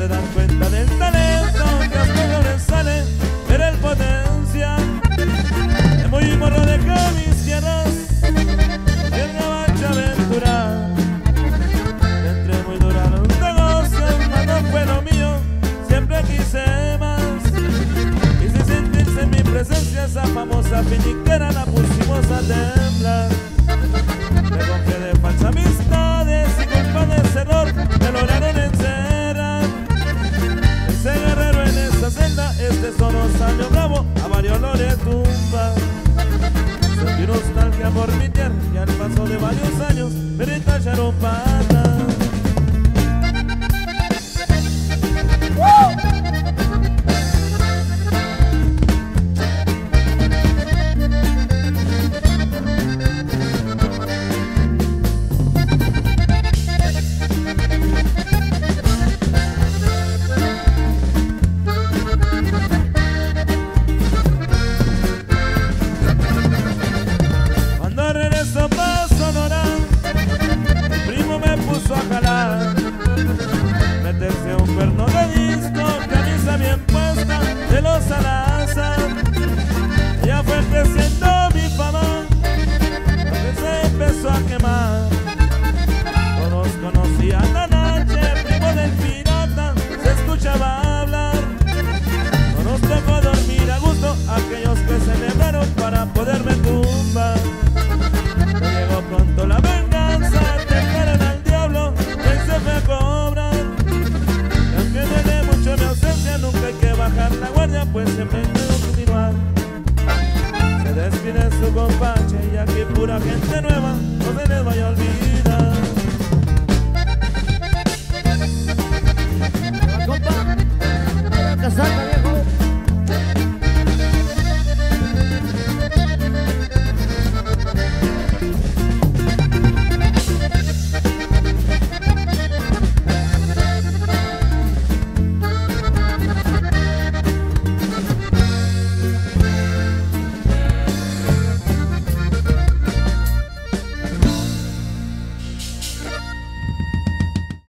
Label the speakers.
Speaker 1: se dan cuenta del talento que a poco les sale ver el potencial. Es muy morro de camisieros y el gabacho aventura. Entre muy dura los negocios, mas no fue lo mío, siempre quise más. Quise sentirse en mi presencia, esa famosa finiquera la pusimos a temblar. Me confié de falsas amistades y culpa de ese error me lograron encerrar. Ese guerrero en esa celda, este solo salió bravo, a varios lo le tumba. Sentí nostalgia por mi tierra y al paso de varios años me retallaron para